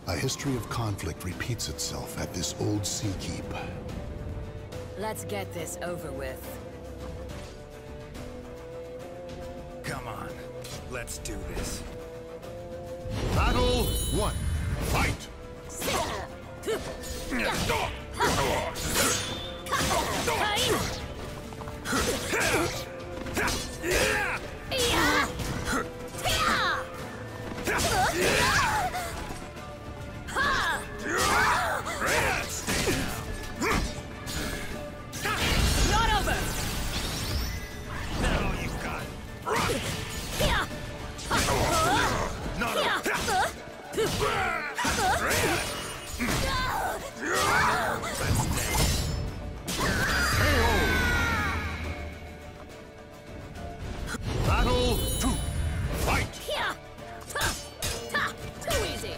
A history of conflict repeats itself at this old sea keep. Let's get this over with. Come on, let's do this. Battle 1. Fight! Not over! Now you've got not Battle 2. Fight! Too easy!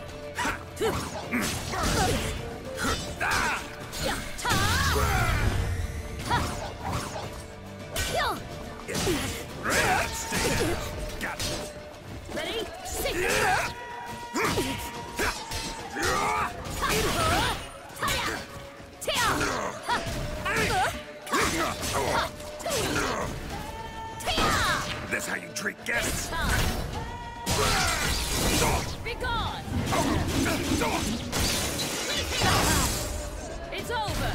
Ready? Sit! That's how you treat guests. Be gone! It's over!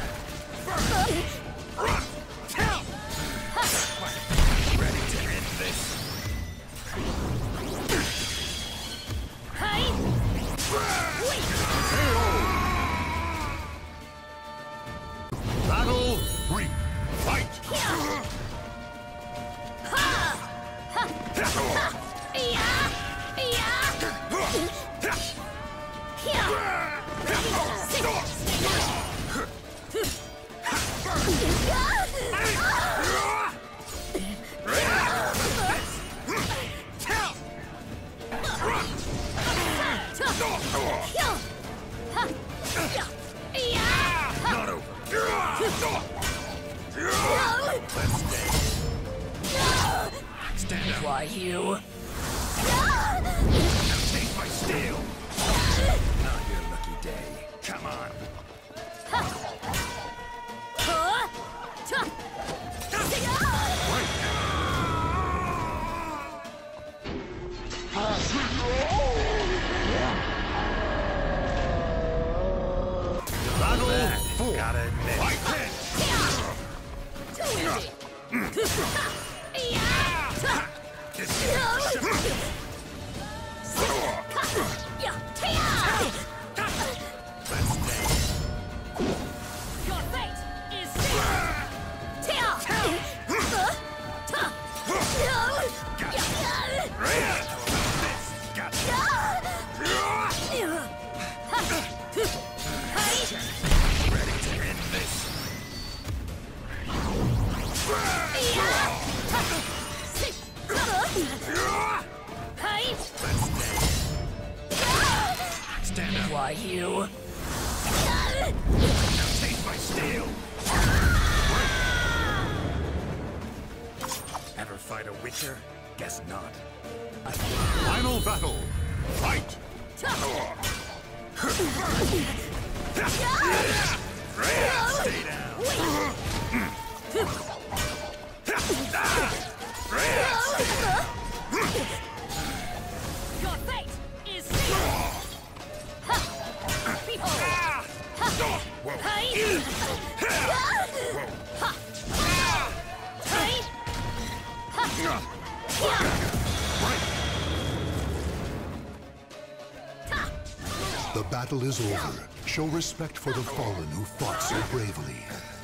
Ready to end this? Hey! Wait! Battle 3. Fight! Not over. Let's stand up. Why you? Take my steel. Not your lucky day. Come on. Battle 4. Gotta admit. Fight! Too easy! Your fate is Ready to end this? Stand up. Why you? Now take my steel. Ever fight a Witcher? Guess not. Final battle. Fight! Stay down. Your fate is sealed! Behold! The battle is over. Show respect for the fallen who fought so bravely.